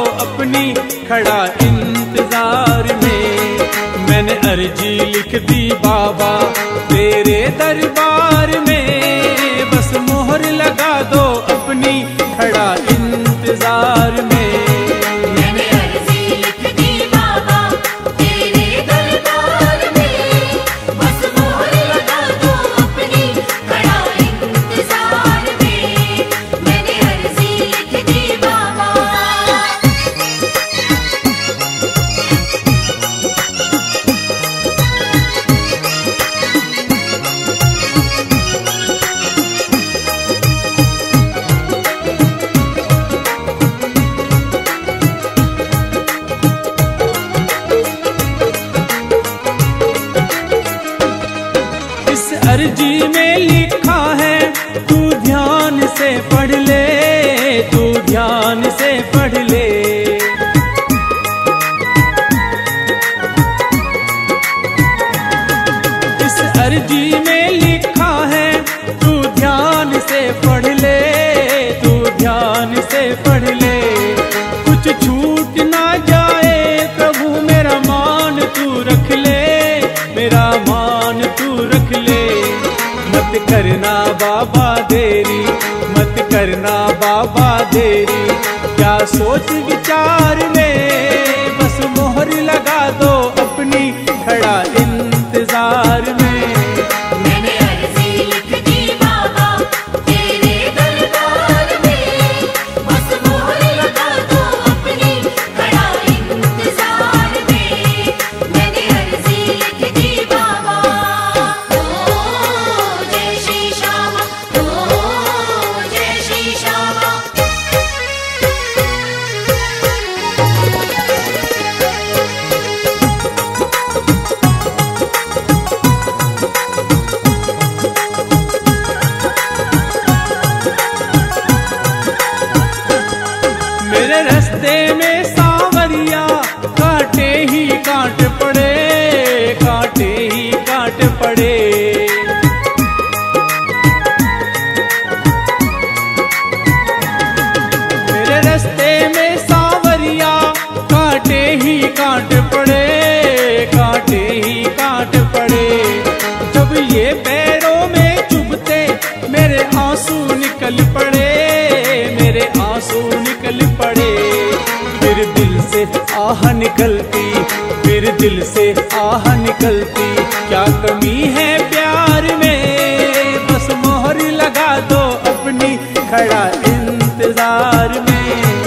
अपनी खड़ा इंतजार में। मैंने अर्जी लिख दी बाबा तेरे दरबार में, बस मोहर लगा दो अपनी खड़ा इंतजार में। अर्जी में लिखा है तू ध्यान से पढ़ ले, तू ध्यान से पढ़ ले। इस अर्जी में लिखा है तू ध्यान से पढ़ ले, तू ध्यान से पढ़ ले। कुछ छूट ना जाए प्रभु मेरा मान तू रख ले, मेरा मान तू रख ले। मत करना बाबा देरी, मत करना बाबा देरी, क्या सोच विचार में, बस मोहर लगा दो अपनी खड़ा इंतजार में। मेरे रास्ते में सांवरिया कांटे ही कांट पड़े, कांटे ही कांट पड़े। मेरे रास्ते में सांवरिया कांटे ही कांट पड़े, कांटे ही कांट पड़े। जब ये पैरों में चुभते मेरे आंसू निकल पड़े, मेरे आंसू निकल पड़े। फिर दिल से आह निकलती, फिर दिल से आह निकलती, क्या कमी है प्यार में, बस मोहर लगा दो अपनी खड़ा इंतजार में।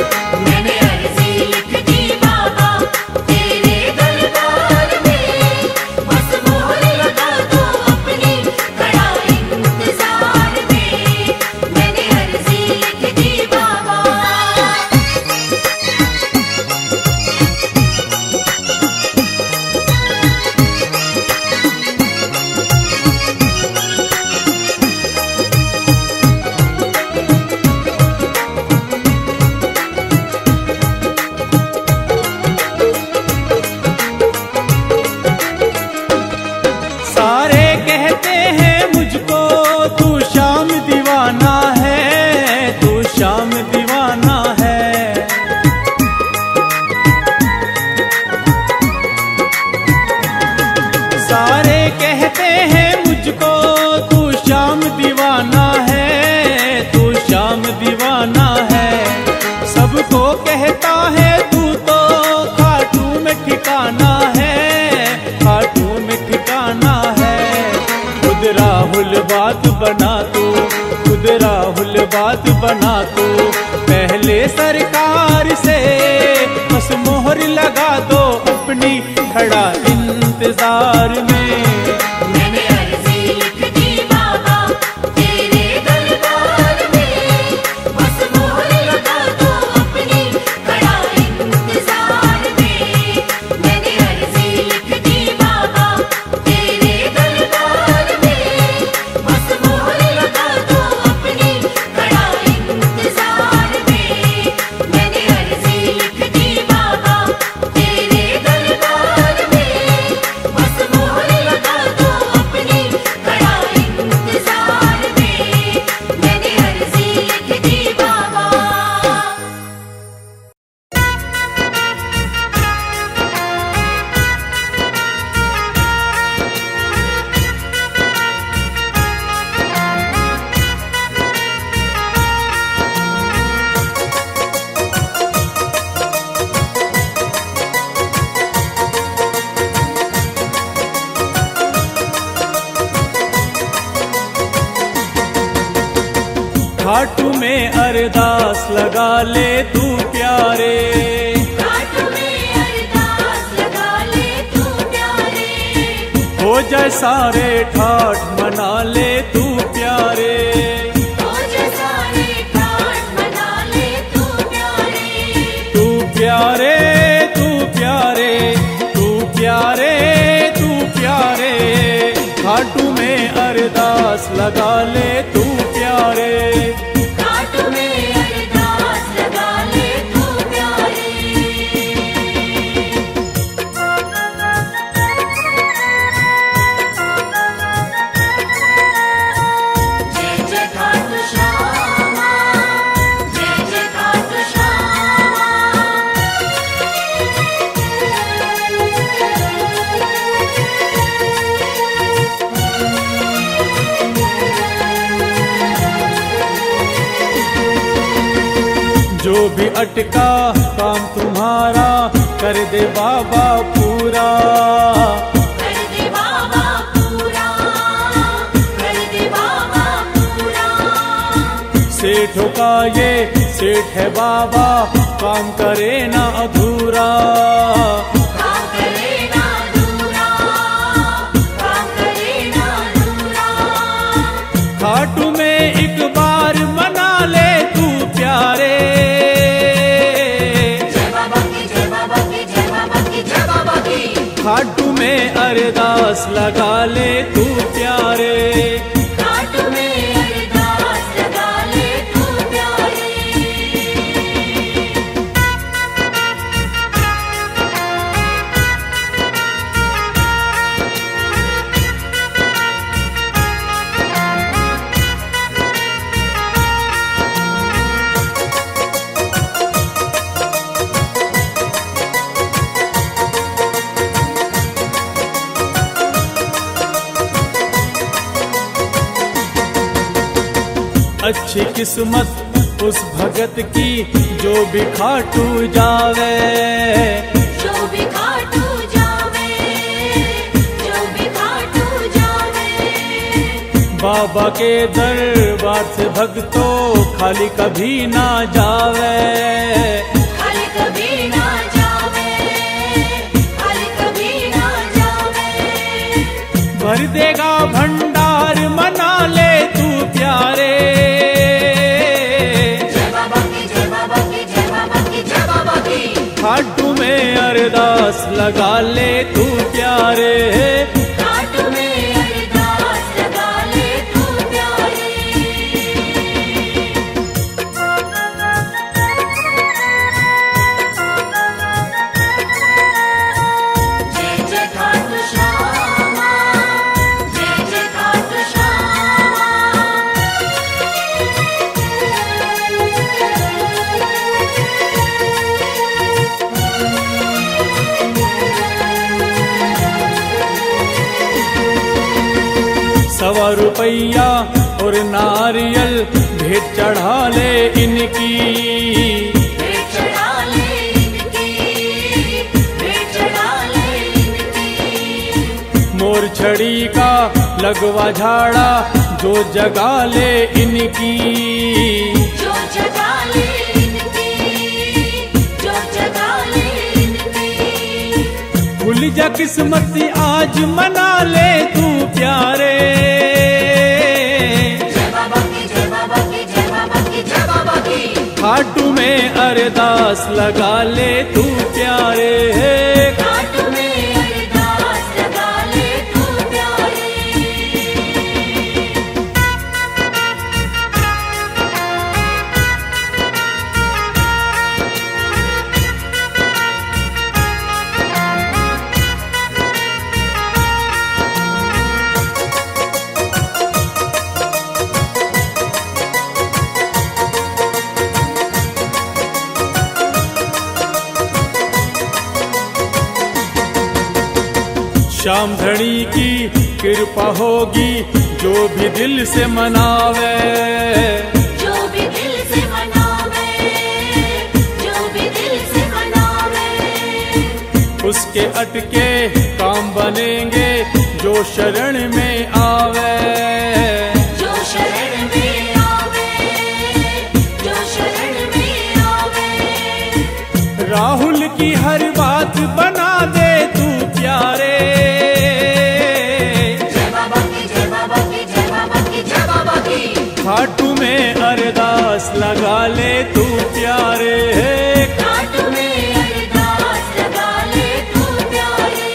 सारे कहते हैं मुझको तू श्याम दीवाना है, तू श्याम दीवाना है। सारे कहते हैं मुझको तू श्याम दीवाना है, तू श्याम दीवाना है। सबको कहता है तू तो खाटू में ठिकाना है, खाटू में ठिकाना है। खुद राहुल बात बना तू, खुद राहुल बात बना तू, पहले सरकार से बस मोहर लगा दो अपनी खड़ा इंतजार में। मैंने खाटू में अरदास लगा ले तू प्यारे, खाटू में अरदास लगा ले तू प्यारे, हो जाए सारे ठाठ मना ले तू प्यारे, हो जाए सारे ठाठ मना ले तू प्यारे, तू प्यारे तू प्यारे तू प्यारे तू प्यारे, खाटू में अरदास लगा ले तू प्यारे, खाटू में अरदास लगा ले तू प्यारे। जय जय खाटू श्यामा, जय जय खाटू श्यामा, जो भी अटका काम तुम्हारा कर दे बाबा पूरा, कर दे बाबा पूरा, कर दे बाबा पूरा, सेठों का ये सेठ है बाबा, काम करे ना अधूरा, काम करे ना अधूरा, काम करे ना अधूरा, खाटू में एक बार मना ले तू प्यारे, जय बाबा की, जय बाबा की, जय बाबा की, जय बाबा की, खाटू में अरदास लगा ले तू प्यारे, खाटू में अरदास लगा ले तू प्यारे। अच्छी किस्मत उस भगत की जो भी खाटू जावे, जो भी खाटू जावे, जो भी खाटू जावे, बाबा के दरबार से भक्तों खाली कभी ना जावे, खाली कभी ना जावे, खाली कभी ना जावे, भर देगा भंडार मना ले तू प्यारे, जय बाबा की, जय बाबा की, जय बाबा की, जय बाबा की, खाटू में अरदास लगा ले तू प्यारे, खाटू में अरदास लगा ले तू प्यारे। जय जय खाटू श्यामा, जय जय खाटू श्यामा, सवा रुपया और नारियल भेंट चढ़ा ले इनकी, भेंट चढ़ा ले इनकी, भेंट चढ़ा ले इनकी, मोर छड़ी का लगवा झाड़ा जो जगा ले इनकी, जो जगा ले इनकी, जो जगा ले इनकी, भूल जा किस्मत आज मना ले तू प्यारे, जय बाबा की, जय बाबा की, जय बाबा की, जय बाबा की, खाटू में अरदास लगा ले तू प्यारे, खाटू में अरदास लगा ले तू प्यारे। श्याम धनी की कृपा होगी जो भी दिल से मनावे, जो भी दिल से मनावे, जो भी दिल से मनावे, उसके अटके काम बनेंगे जो शरण में आवे, जो शरण में आवे, राहुल की हर बात बना दे तू प्यारे। जय बाबा की, जय बाबा की, जय बाबा की, जय बाबा की। खाटू में अरदास लगा ले तू प्यारे। खाटू में अरदास लगा ले तू प्यारे।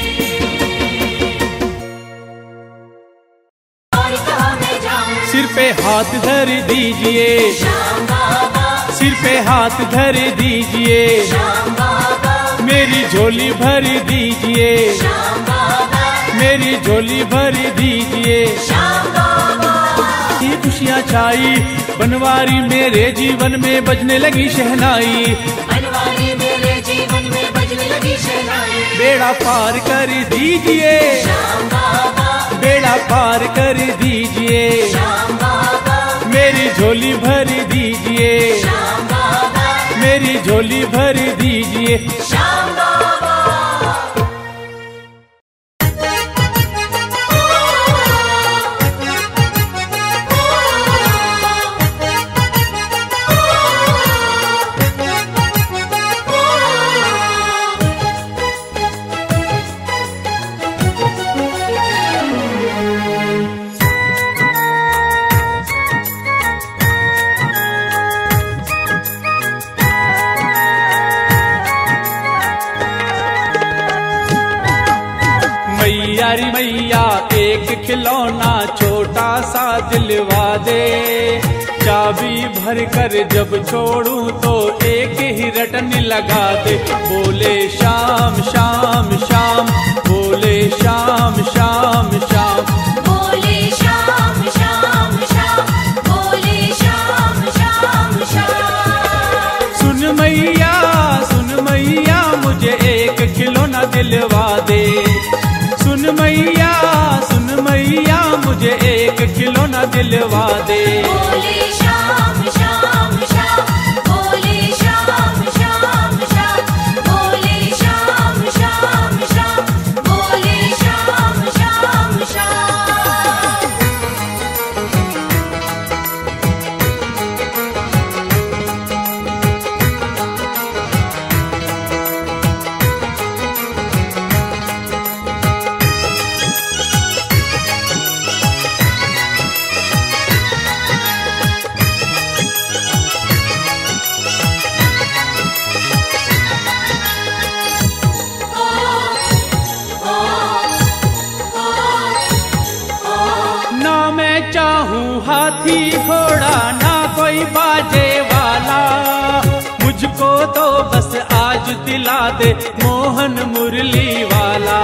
और कहाँ मैं जाऊं, सिर पे हाथ धर दीजिए, श्याम बाबा, सिर पे हाथ धर दीजिए, श्याम बाबा, मेरी झोली भर दीजिए, श्याम बाबा, मेरी झोली भर दीजिए। श्याम बाबा। ये खुशियाँ छाई बनवारी मेरे जीवन में बजने लगी शहनाई। बनवारी मेरे जीवन में बजने लगी शहनाई। बेड़ा पार कर दीजिए, श्याम बाबा, बेड़ा पार कर दीजिए, श्याम बाबा, मेरी झोली भर दीजिए, श्याम बाबा, मेरी झोली भर दीजिए। श्याम बाबा। मैया री मैया एक खिलौना छोटा सा दिलवा दे, चाबी भर कर जब छोड़ूं तो एक ही रटन लगा दे। बोले शाम शाम शाम, बोले शाम शाम शाम, बोले श्याम श्याम श्याम, बोले श्याम श्याम श्याम। सुन मैया मुझे एक खिलौना दिलवा दे। सुन मैया मुझे एक खिलौना दिलवा दे। बोले श्याम श्याम श्याम, बोले श्याम श्याम श्याम, बोले श्याम श्याम श्याम, बोले श्याम श्याम श्याम। ना मैं चाहूं हाथी घोड़ा ना कोई बाजे वाला, मुझको तो बस आज दिला दे मोहन मुरली वाला।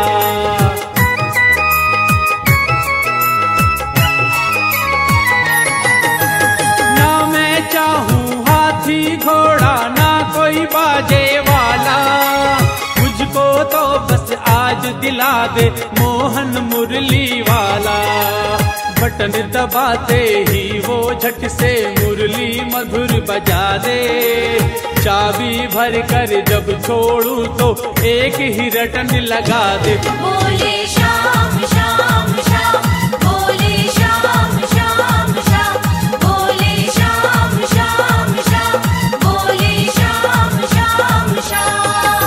ना मैं चाहूं हाथी घोड़ा ना कोई बाजे वाला, मुझको तो बस आज दिला दे मोहन मुरली वाला। बटन दबाते ही वो झट से मुरली मधुर बजा दे, चाबी भर कर जब छोड़ूं तो एक ही रटन लगा दे। बोले श्याम श्याम श्याम, बोले श्याम श्याम श्याम, बोले श्याम श्याम श्याम, बोले श्याम श्याम श्याम।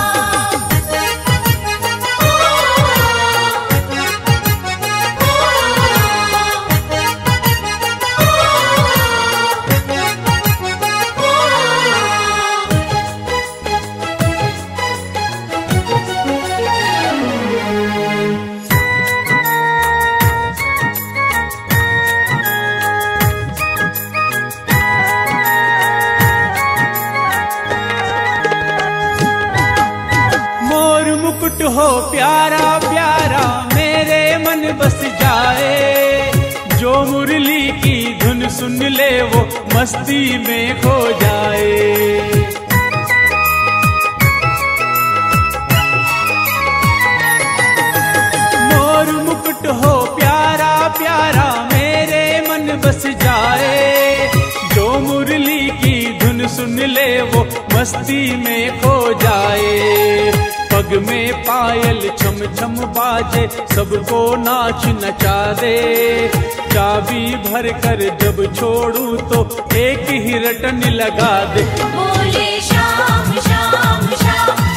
मुकुट हो प्यारा प्यारा मेरे मन बस जाए, जो मुरली की धुन सुन ले वो मस्ती में खो जाए। मोर मुकुट हो प्यारा प्यारा मेरे मन बस जाए, जो मुरली की धुन सुन ले वो मस्ती में खो जाए। पग में पायल छम छम बाजे सबको नाच नचा दे, चाबी भर कर जब छोड़ूं तो एक ही रटन लगा दे। बोले श्याम श्याम श्याम,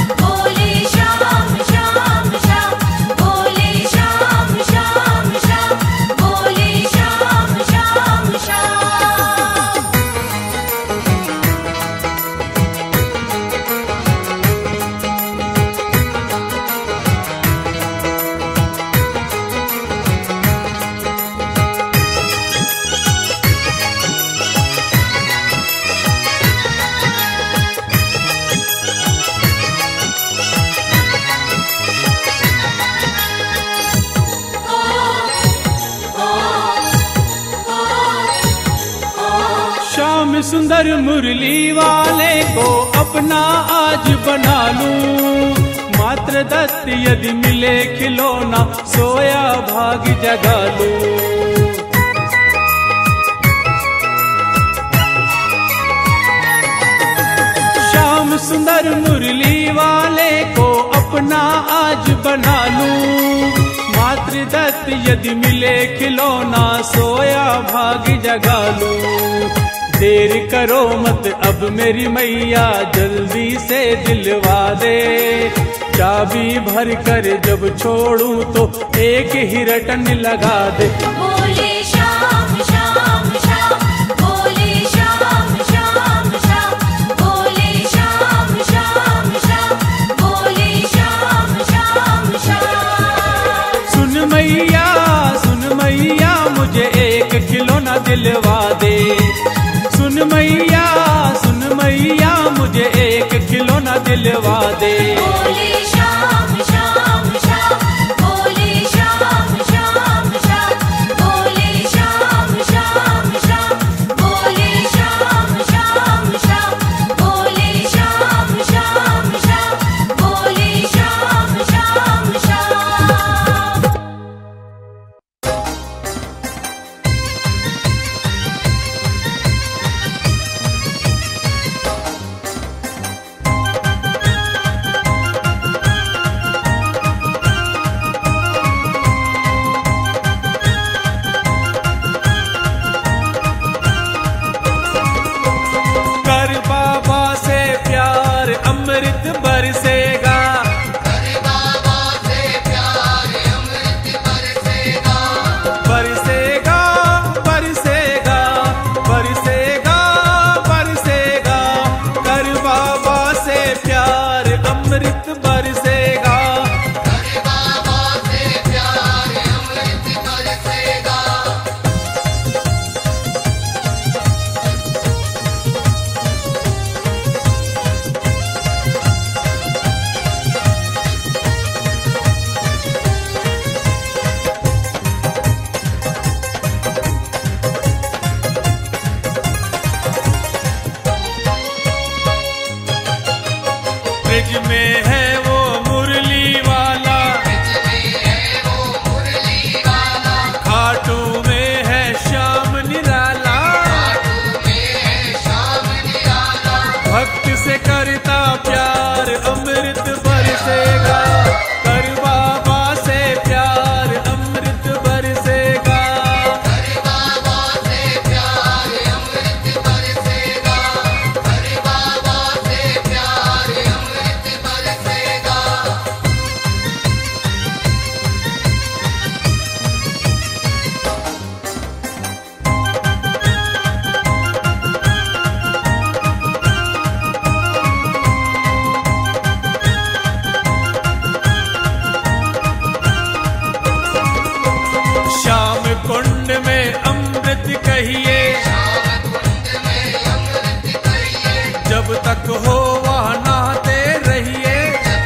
सुंदर मुरली वाले को अपना आज बना लूं। मात्र दत्त यदि मिले खिलौना, सोया भाग जगा लूं। श्याम सुंदर मुरली वाले को अपना आज बना लूं। मात्र दत्त यदि मिले खिलौना, सोया भाग जगा लूं। देर करो मत अब मेरी मैया, जल्दी से दिलवा दे। चाबी भर कर जब छोड़ूं तो एक ही रटन लगा दे। बोले श्याम श्याम श्याम, बोले श्याम श्याम श्याम, बोले श्याम श्याम श्याम, बोले श्याम श्याम श्याम। सुन मैया मुझे एक खिलौना दिलवा दे। सुन मैया मुझे एक खिलौना दिलवा दे। बोले श्याम श्याम श्याम, बोले श्याम श्याम श्याम, बोले श्याम श्याम श्याम, बोले श्याम श्याम श्याम, बोले श्याम श्याम श्याम, बोले श्याम श्याम श्याम। अमृत बरसेगा, बाबा से प्यार अमृत बरसेगा, बरसेगा बरसेगा बरसेगा बरसेगा। कर बाबा से प्यार अमृत बरसेगा, बाबा से प्यार अमृत बरसेगा। ब्रिज में है वो मुरली वाला, खाटू में है श्याम निराला। भक्त से करता प्यार अमृत बरसेगा, कर बाबा से प्यार अमृत बरसेगा। बाबा से प्यार अमृत बरसेगा, बाबा से प्यार अमृत बरसेगा। श्याम कुंड में अमृत कहिए, जब तक हो वहाँ नहाते रहिए।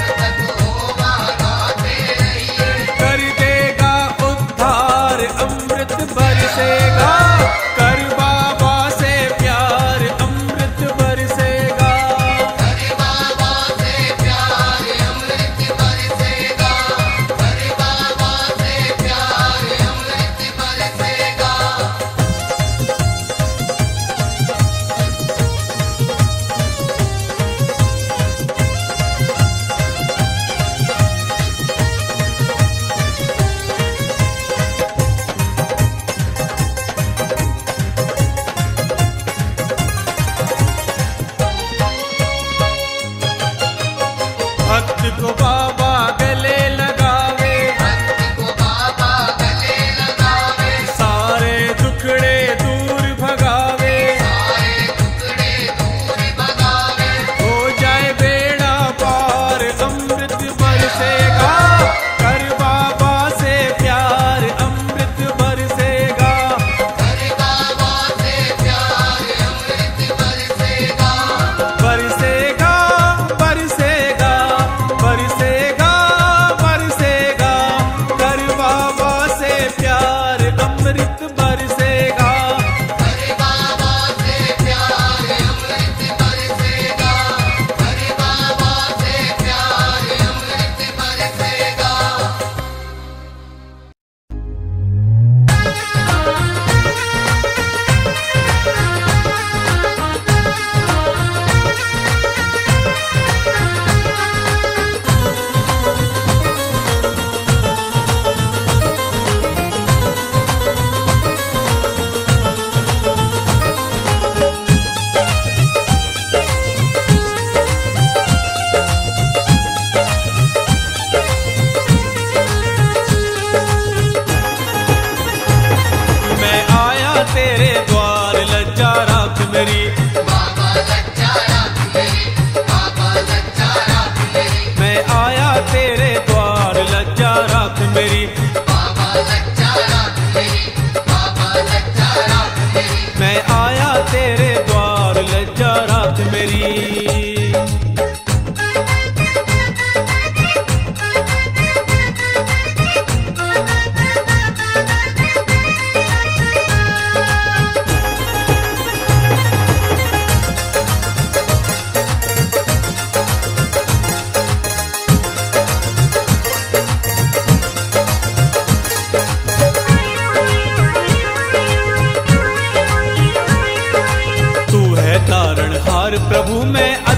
कर देगा उद्धार अमृत बरसेगा, कर बाबा से प्यार अमृत बरसेगा। बाबा से प्यार अमृत बरसेगा, बाबा से प्यार अमृत बरसेगा। भक्त को बाबा गले लगावे, बाबा गले लगावे, सारे दुखड़े दूर भगावे। टुकड़े दूर भगावे। हो जाए बेड़ा पार अमृत बरसेगा, कर बाबा से प्यार अमृत बरसेगा। बाबा से प्यार अमृत बरसेगा, बरसेगा बरसेगा बरसेगा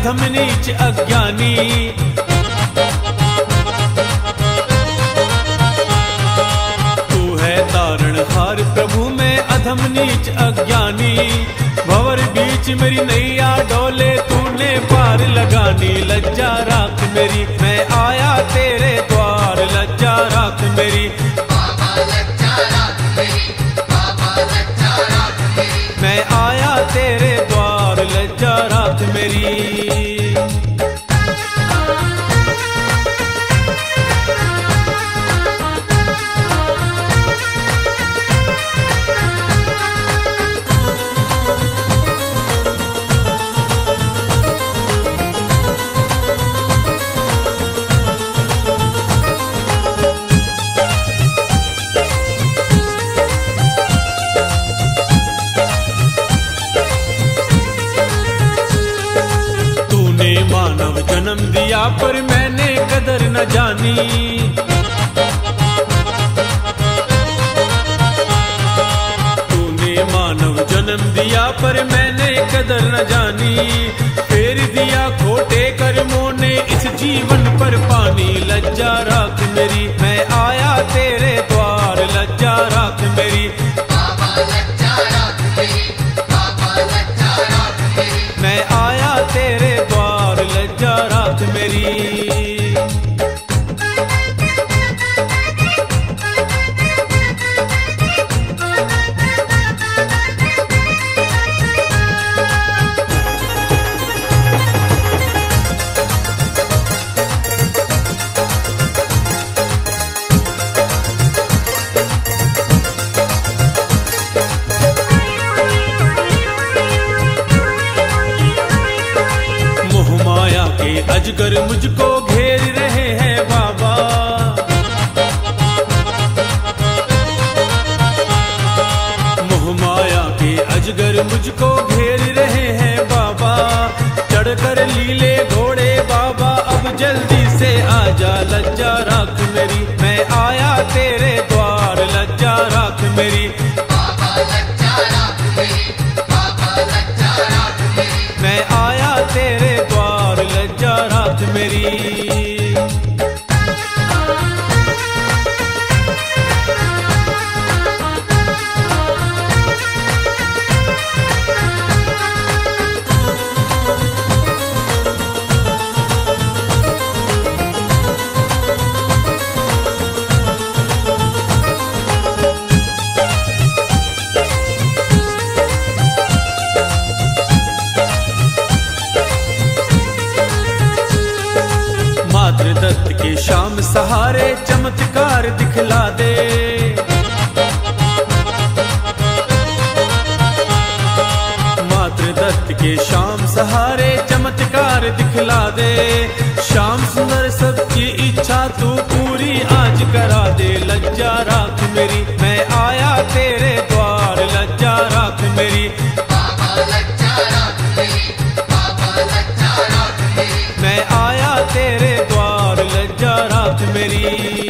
अधम नीच अज्ञानी। तू है तारणहार प्रभु मैं अधम नीच अज्ञानी। भंवर बीच मेरी नैया डोले तूने पार लगानी। लज्जा राख मेरी मैं आया तेरे द्वार। लज्जा राख मेरी बाबा लज्जा राख मेरी, बाबा लज्जा राख मेरी। मैं आया तेरे द्वार। लज्जा राख मेरी। मानव जन्म दिया पर मैंने कदर न जानी। तूने मानव जन्म दिया पर मैंने कदर न जानी। फेर दिया खोटे कर्मों ने इस जीवन पर पानी। लज्जा राख मेरी मैं आया तेरे द्वार। लज्जा राख मेरी बाबा लज्जा राख मेरी, बाबा लज्जा राख मेरी। मैं आया तेरे द्वार। लज्जा राख मेरी। मोहमाया के अजगर मुझको घेर रहे हैं बाबा। मोहमाया के अजगर मुझको घेर रहे हैं बाबा। चढ़कर लीले घोड़े बाबा अब जल्दी से आजा। लज्जा राख मेरी मैं आया तेरे द्वार। लज्जा राख मेरी बाबा लज्जा राख मेरी, बाबा लज्जा राख मेरी। मैं आया तेरे द्वार। लज्जा राख मेरी। मातृदत्त के शाम सहारे चमत्कार दिखला दे। मातृदत्त के शाम सहारे चमत्कार दिखला दे। श्याम सुंदर सबकी इच्छा तू पूरी आज करा दे। लज्जा राख मेरी मैं आया तेरे द्वार। लज्जा राख मेरी बाबा लज्जा राख मेरी, बाबा लज्जा राख मेरी। मैं आया तेरे द्वार। लज्जा राख मेरी।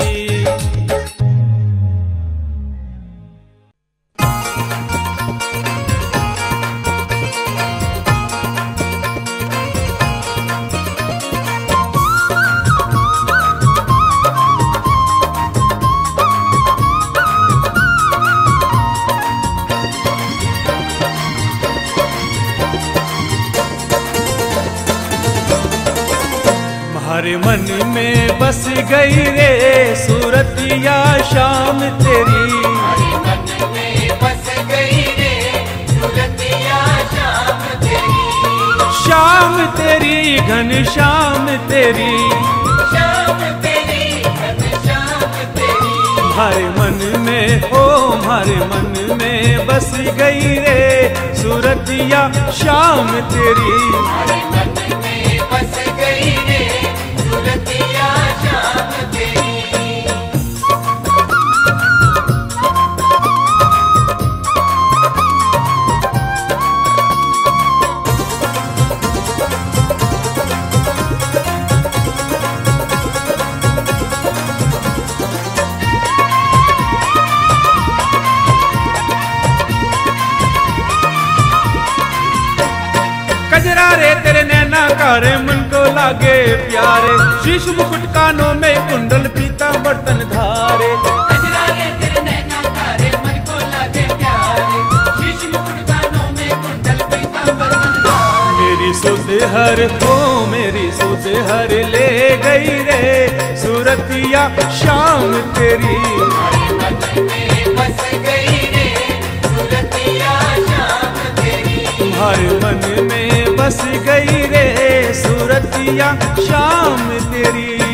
हमारे मन में बस गई रे सूरतिया शाम तेरी। हमारे मन में बस गई रे सूरतिया शाम तेरी। शाम तेरी घन शाम तेरी। शाम तेरी घन शाम तेरी। हमारे मन में ओ हमारे मन में बस गई रे सूरतिया शाम तेरी। हमारे मन में बस गई रे सूरतिया शाम तेरी। कजरा रे तेरे नैना करे मन को लागे प्यारे, शीश मुकुट कानों में कुंडल पीता बर्तन धारे। गजरा रे तेरे नैना तारे मन को लागे प्यारे, शीश मुकुट कानों में कुंडल पीता बर्तन धारे। मेरी सुध हर हो मेरी सुध हर ले गई रे सूरतिया शाम तेरी। तुम्हारे मन में बस गई रे सूरतिया शाम तेरी। तुम्हारे मन में बस गई रे सूरतिया शाम तेरी।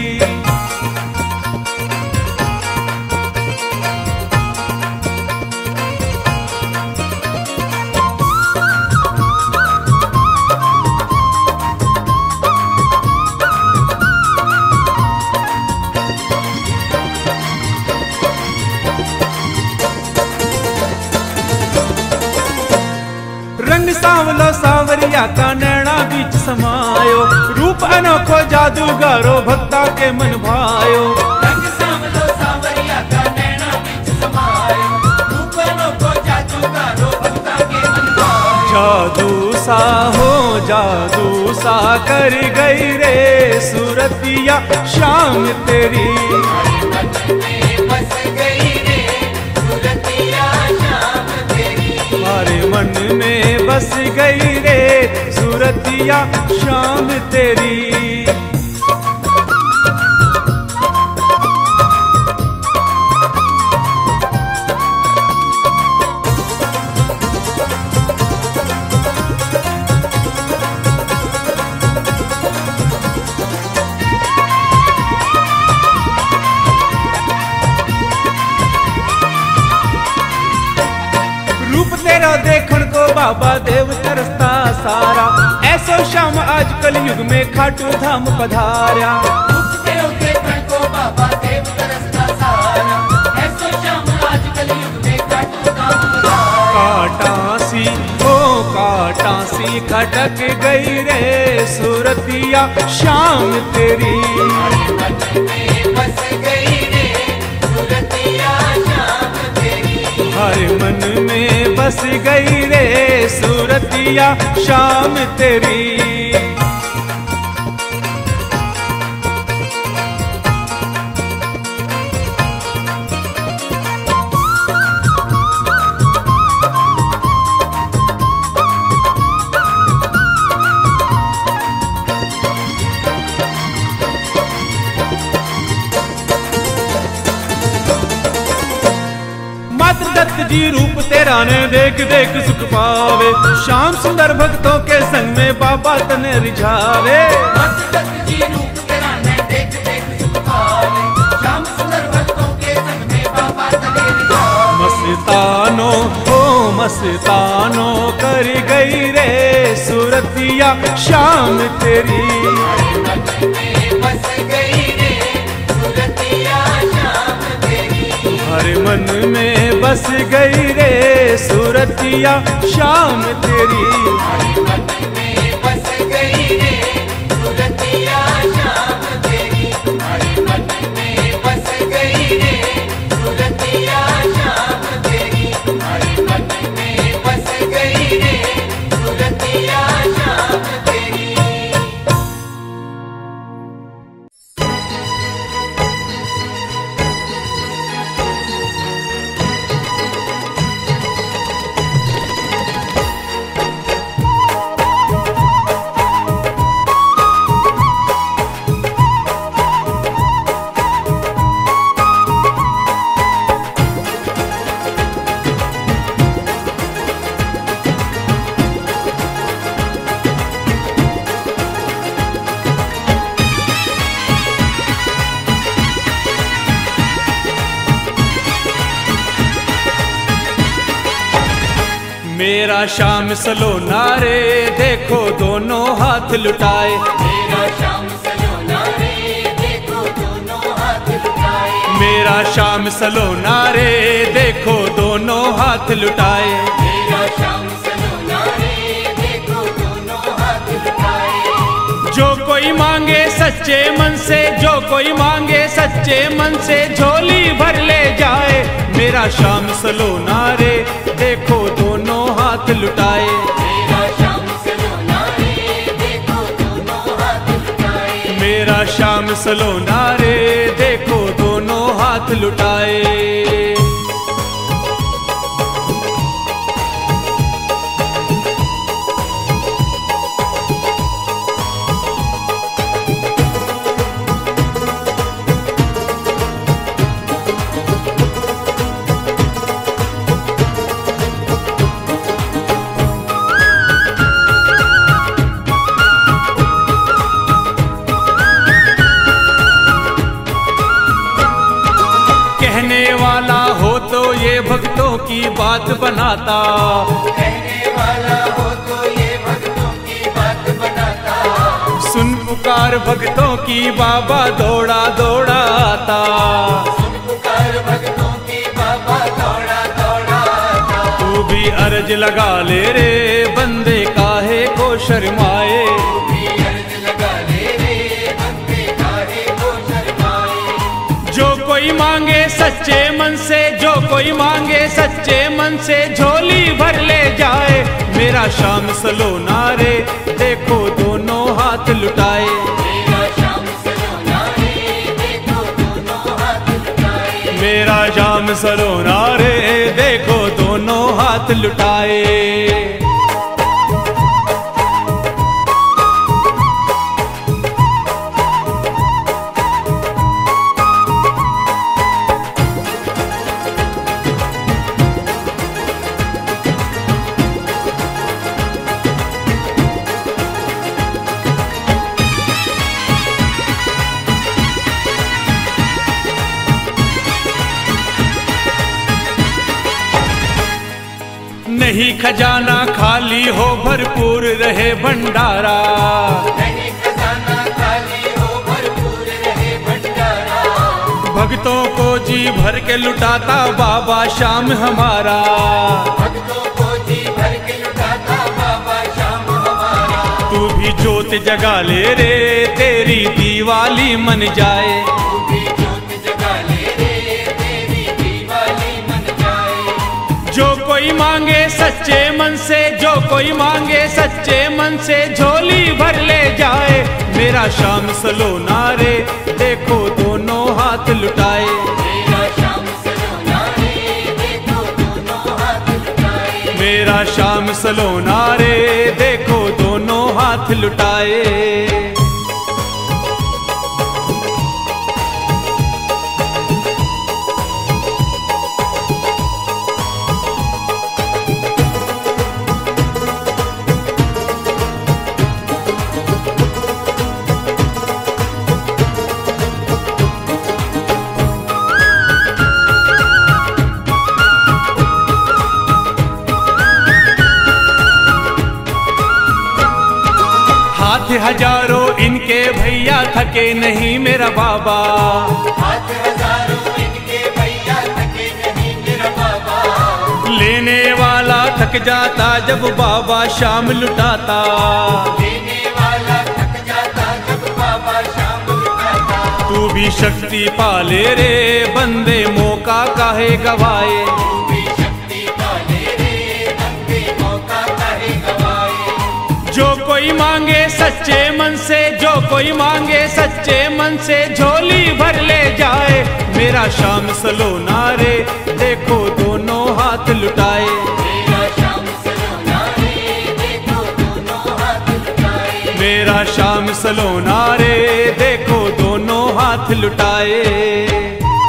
रंग सांवलो सांवरिया का नैना बीच समायो, रूप अनोखो जादूगारो भक्ता के मन भायो। रंग सांवलो सांवरिया का नैना बीच समायो, रूप अनोखो जादूगारो भक्ता के मन भायो। जादू सा हो जादू सा कर गई रे सूरतिया शाम तेरी। तुम्हारे मन में बस गई रे सूरतिया शाम तुम्हारे मन में बस गई रे सूरतिया शाम तेरी। तेरी। रूप तेरा देखण को बाबा देव तरसता सारा, ऐसो श्याम आज कल युग में खाटू धाम पधारा। रूप तेरो देखण को बाबा देव तरसता सारा, ऐसो श्याम आज कलयुग में खाटू धाम पधारा। काटासी ओ काटासी खटक गई रे सूरतिया शाम तेरी। तुम्हारे मन में बस गई रे सूरतिया तुम्हारे मन में बस गई रे सूरतिया शाम तेरी। शाम तेरी। मात्र दत्त जी रूप तेरा ने देख देख सुख पावे, श्याम सुंदर भक्तों के संग में बाबा तने रिझावे। दत्त जी रूप तेरा ने देख देख सुख पावे, श्याम सुंदर भक्तों के संग में बाबा तने रिझावे। मस्तानो ओ मस्तानो कर गई रे सूरतिया शाम तेरी। तुम्हारे मन में बस तुम्हारे मन में बस गई रे सूरतिया शाम तेरी। गई रे सूरतिया शाम तेरी। तुम्हारे मन में बस गई रे सूरतिया शाम तेरी। तुम्हारे मन में बस गई रे सूरतिया शाम तेरी। तुम्हारे मन में बस गई रे सूरतिया शाम तेरी। मेरा श्याम सलोना रे देखो दोनों हाथ लुटाए। मेरा श्याम सलोना रे देखो दोनों हाथ लुटाए। मेरा श्याम सलोना रे देखो दोनों हाथ लुटाए। मेरा श्याम सलोना रे देखो दोनों हाथ लुटाए। जो कोई मांगे सच्चे मन से, जो कोई मांगे सच्चे मन से झोली भर ले जाए। मेरा श्याम सलोना रे देखो दोनों हाथ लुटाए। मेरा श्याम सलोना रे देखो दोनों श्याम सलोना रे देखो दोनों हाथ लुटाए। कहने वाला हो तो ये भक्तों की बात बनाता, कहने वाला हो तो ये भक्तों की बात बनाता। सुन पुकार भक्तों की बाबा दौड़ा दौड़ा आता। सुन पुकार भक्तों की बाबा दौड़ा दौड़ा आता। तू भी अर्ज लगा ले रे बंदे काहे को शर्माए। तू भी अर्ज लगा ले रे बंदे काहे को शर्माए। जो कोई मांगे सच्चे मन से, जो कोई मांगे सच्चे मन से झोली भर ले जाए। मेरा श्याम सलोना रे देखो दोनों हाथ लुटाए। मेरा श्याम सलोना रे देखो दोनों हाथ लुटाए। मेरा श्याम सलोना रे देखो दोनों हाथ लुटाए। नहीं खजाना खाली हो भरपूर रहे भंडारा। नहीं खजाना खाली हो भरपूर रहे भंडारा। भक्तों को जी भर के लुटाता बाबा श्याम हमारा। भक्तों को जी भर के लुटाता बाबा श्याम हमारा। तू भी ज्योत जगा ले रे तेरी दिवाली मन जाए। तू भी ज्योत जगा ले रे तेरी दिवाली मन जाए। जो कोई मांगे सच्चे मन से, जो कोई मांगे सच्चे मन से झोली भर ले जाए। मेरा श्याम सलोना रे देखो दोनों हाथ लुटाए। मेरा श्याम सलोना रे देखो दोनों हाथ लुटाए। मेरा श्याम सलोना रे देखो दोनों हाथ लुटाए। हाथ हजारों इनके भैया थके नहीं मेरा बाबा। हाथ हजारों इनके भैया थके नहीं मेरा बाबा। लेने वाला थक जाता जब बाबा श्याम लुटाता। लेने वाला थक जाता जब बाबा श्याम लुटाता। तू भी शक्ति पाले रे बंदे मौका काहे गवाए। तू भी शक्ति पाले रे बंदे मौका काहे गवाए। जो कोई मांगे सच्चे मन से, जो कोई मांगे सच्चे मन से झोली भर ले जाए। मेरा श्याम सलोना रे देखो दोनों हाथ लुटाए। मेरा श्याम सलोना रे देखो दोनों हाथ लुटाए। मेरा श्याम सलोना रे देखो दोनों हाथ लुटाए।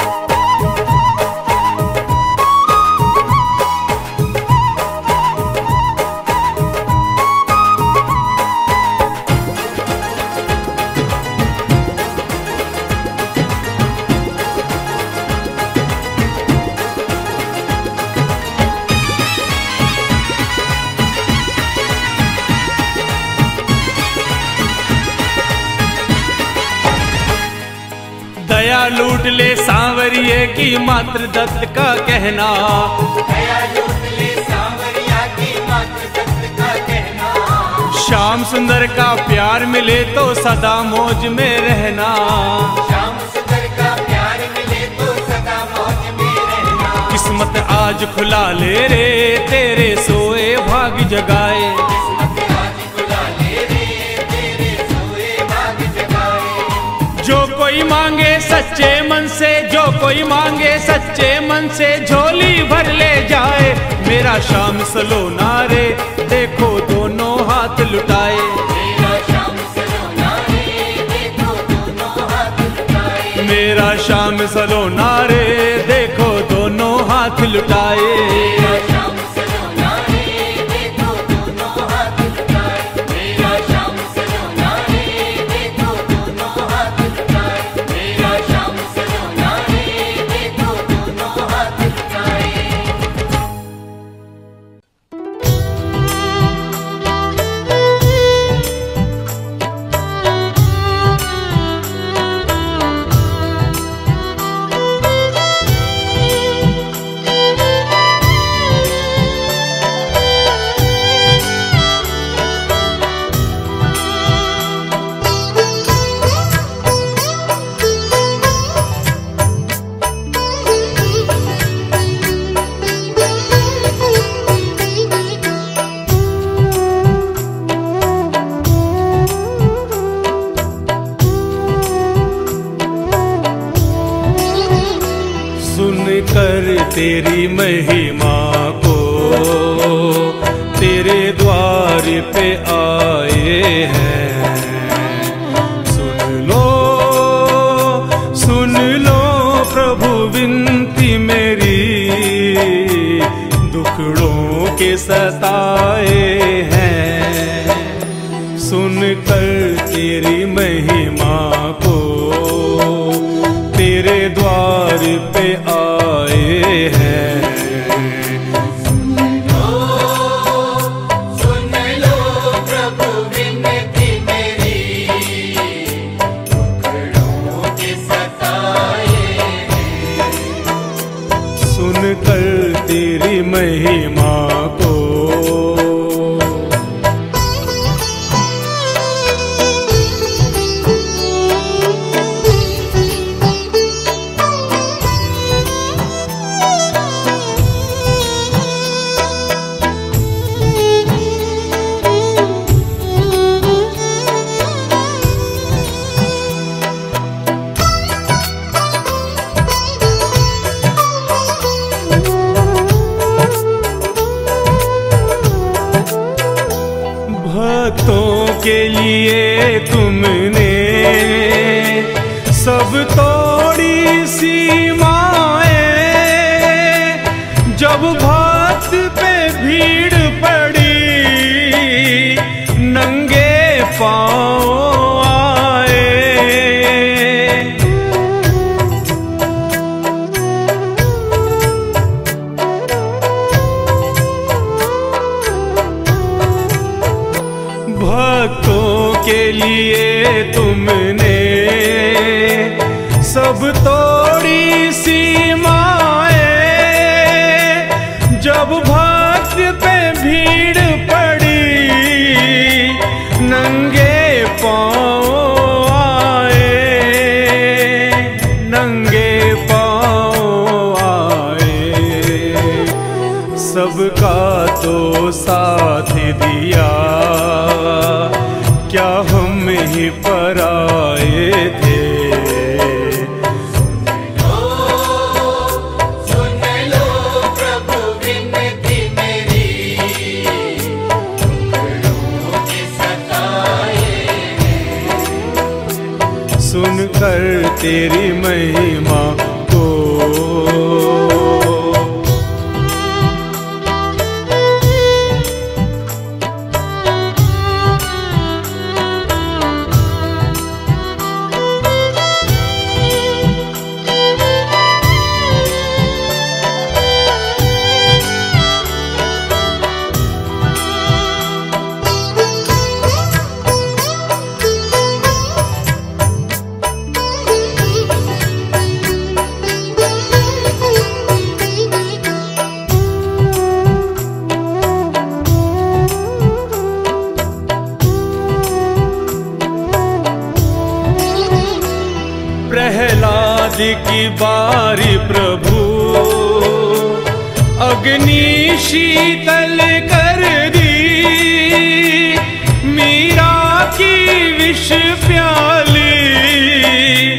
दया लूट ले सांवरिये की मात्र दत्त का कहना। दया लूट ले सांवरिया की मात्र दत्त का कहना। श्याम सुंदर का प्यार मिले तो सदा मौज में रहना। श्याम सुंदर का प्यार मिले तो सदा मौज में रहना। किस्मत आज खुला ले रे तेरे सोए भाग जगाए। किस्मत आज खुला ले रे तेरे सोए भाग जगाए। जो जो कोई मांगे सच्चे मन से, जो कोई मांगे सच्चे मन से, झोली भर ले जाए। मेरा श्याम सलोना रे, देखो दोनों हाथ लुटाए। मेरा श्याम सलोना रे, देखो दोनों हाथ लुटाए। मेरा श्याम सलोना रे, देखो दोनों हाथ लुटाए। मेरा श्याम सलोना रे, देखो दोनों हाथ लुटाए। मेरा श्याम सलोना रे, देखो दोनों हाथ लुटाए। मेरा श्याम सलोना रे, देखो दोनों हाथ लुटाए। सुनकर तेरी महिमा को तेरे द्वार पे आए हैं। सुन लो प्रभु विनती मेरी, दुखड़ों के सताए हैं। सुनकर तेरी महिमा को तेरे द्वार पे आए हैं। सुन लो प्रभु विनती मेरी, दुखड़ों के सताए हैं। सुनकर तेरी महिमा को भक्तों के लिए तुमने सब तोड़ी सीमाएं। जब भक्त पे भीड़ पड़ी, नंगे पांव आए। भक्तों के लिए तुमने सब तोड़ी सीमाएं। जब भक्त पे भीड़ पड़ी, नंगे पांव आए। नंगे पांव आए। सबका तो साथ दिया, क्या हम ही पराए थे। सुन लो प्रभु विनती मेरी, दुखड़ों के सताए हैं। सुनकर तेरी महिमा को प्रहलाद की बारी प्रभु अग्नि शीतल कर दी। मीरा की विष प्याली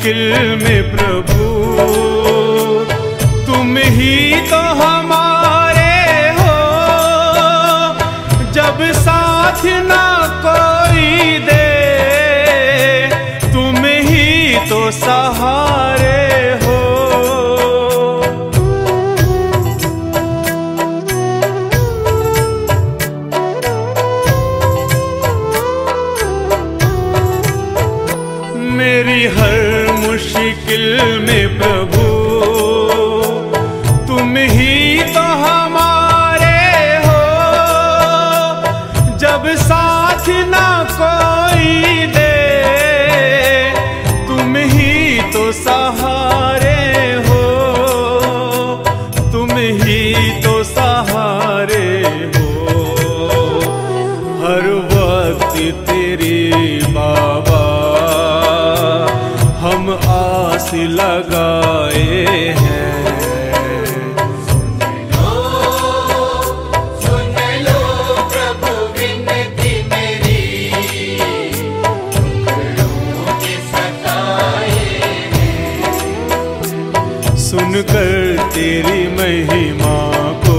मुश्किल में प्रभु तुम ही तो हमारे हो, जब साथ ना कोई दे तुम ही तो सहारे हो। मेरी हर मुश्किल में प्रभु तुम ही तो हमारे हो, जब साथ ना कोई दे तुम ही तो सहारे हो, तुम ही तो सहारे हो। हर वक्त तेरी बाबा हम आस लगाए हैं। सुन लो प्रभु विनती मेरी, टुकड़ों के सताए हैं। सुनकर तेरी महिमा को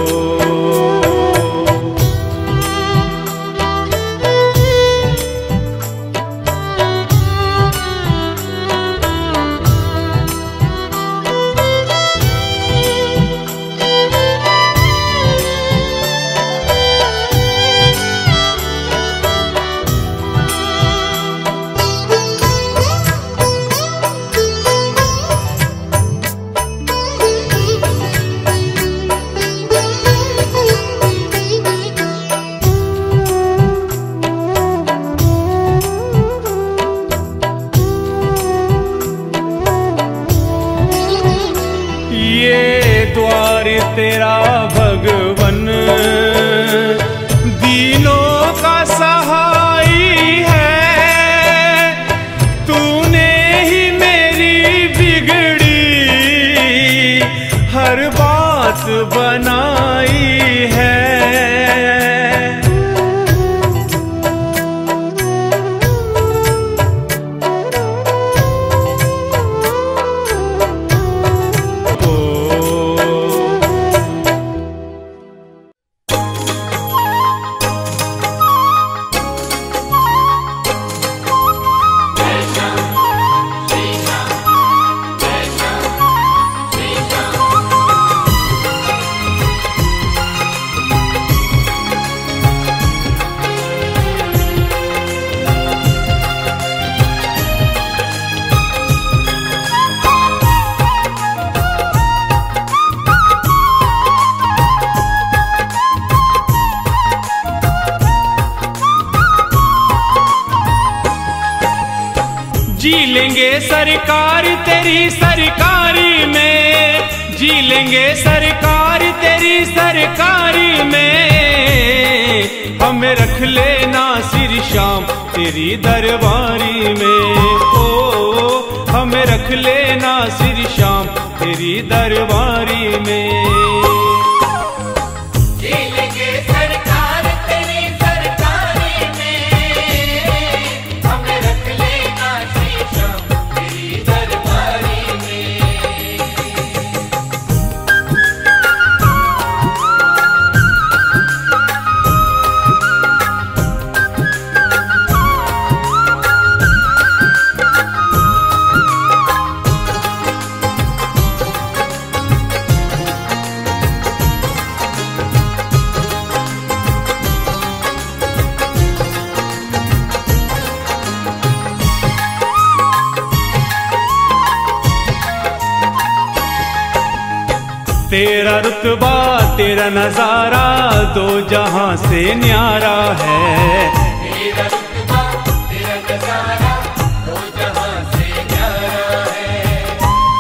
द्वार तेरा भगवन दीनों का सहाई है, तूने ही मेरी बिगड़ी हर बात बनाई है। जी लेंगे सरकार तेरी सरकारी में, जी लेंगे सरकार तेरी सरकारी में। हमें रख लेना सिर शाम तेरी दरबारी में, ओ हमें रख लेना सिर शाम तेरी दरबारी में। तेरा रुतबा तेरा नजारा दो जहां से न्यारा है। तेरा रुतबा तेरा नजारा दो जहां से न्यारा है।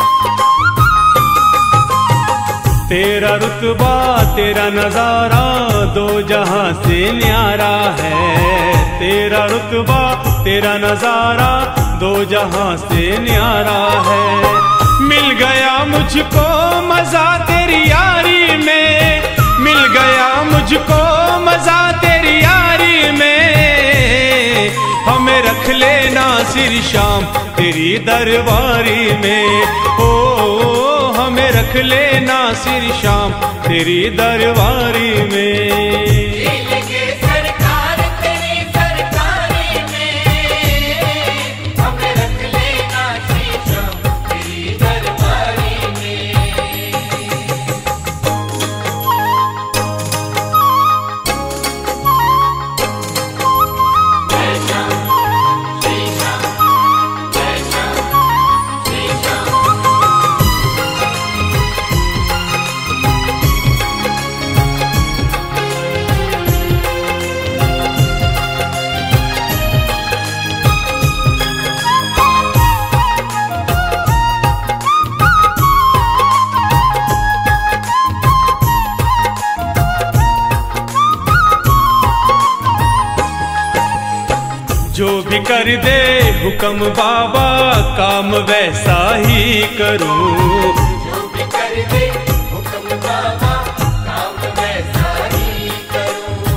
तेरा रुतबा तेरा नजारा दो जहां से न्यारा है। तेरा रुतबा तेरा नजारा दो जहां से न्यारा है। मिल गया मुझको मजा तेरी यारी में, मिल गया मुझको मजा तेरी यारी में। हमें रख ले लेना सिर शाम तेरी दरबारी में। ओ हमें रख लेना सिर शाम तेरी दरबारी में। जो भी कर दे हुक्म बाबा काम वैसा ही करूं। जो भी कर दे हुक्म बाबा काम वैसा ही करूं।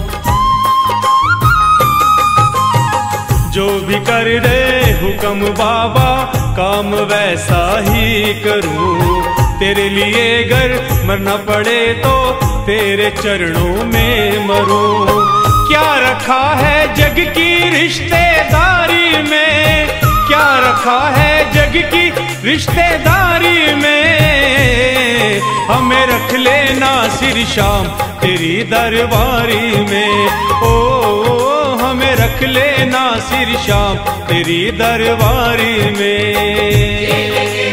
जो भी कर दे हुक्म बाबा काम वैसा ही करूं। तेरे लिए अगर मरना पड़े तो तेरे चरणों में मरूं। क्या रखा है जग की रिश्तेदारी में, क्या रखा है जग की रिश्तेदारी में। हमें रख लेना सिर शाम तेरी दरबारी में। ओ हमें रख लेना सिर शाम तेरी दरबारी में।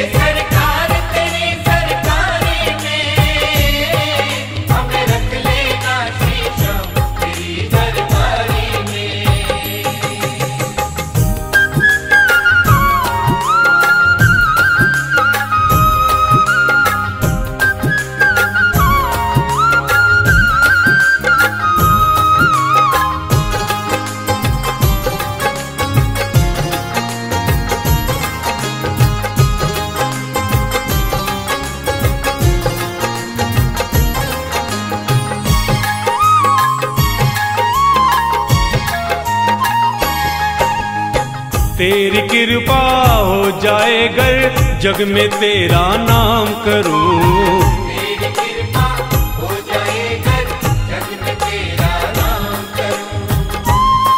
तेरी कृपा हो जाए अगर जग में तेरा नाम करूं। तेरी कृपा हो जाए अगर जग में तेरा नाम करूं।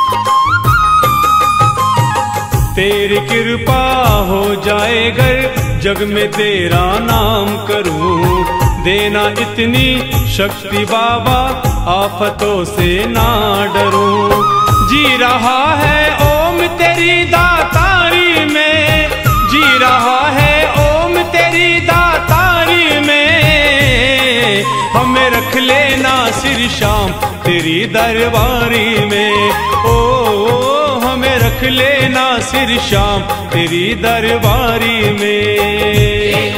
तेरी कृपा हो जाए अगर जग में तेरा नाम करूं। देना इतनी शक्ति बाबा आफतों से ना डरूं। जी रहा है ओम तेरी दातारी में, जी रहा है ओम तेरी दातारी में। हमें रख लेना सिर शाम तेरी दरबारी में। ओ हमें रख लेना सिर शाम तेरी दरबारी में।